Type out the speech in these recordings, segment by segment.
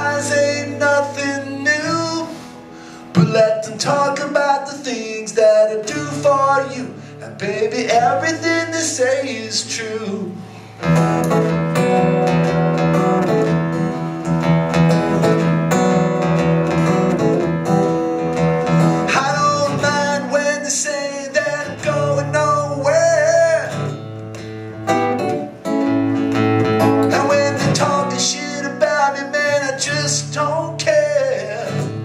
lies ain't nothing new, but let them talk about the things that I do for you. And baby, everything they say is true. I don't mind when they say that I'm going nowhere, and when they're talking shit about me, man, I just don't care.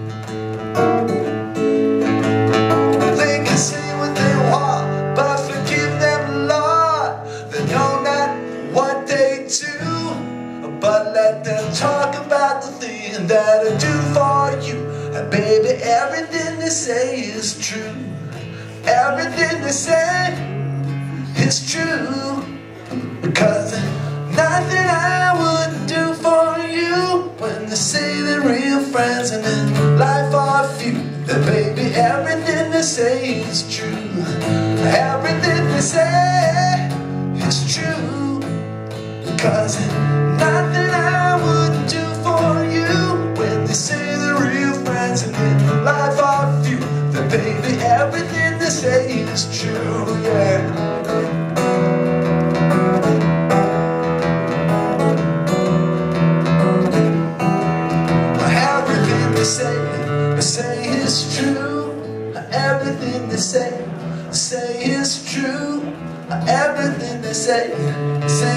They can say what they want, but forgive them, Lord, they know not what they do. But let them talk about the thing that I do for you. And baby, everything they say is true. Everything they say is true. Because nothing I wouldn't do for you. When they say they're real friends and in life are few, then baby, everything they say is true. Everything they say is true. Because nothing I wouldn't do for you. When they say they're real friends and in life are few, then baby, everything they say is true, yeah. Everything they say is true. Everything they say is true. Everything they say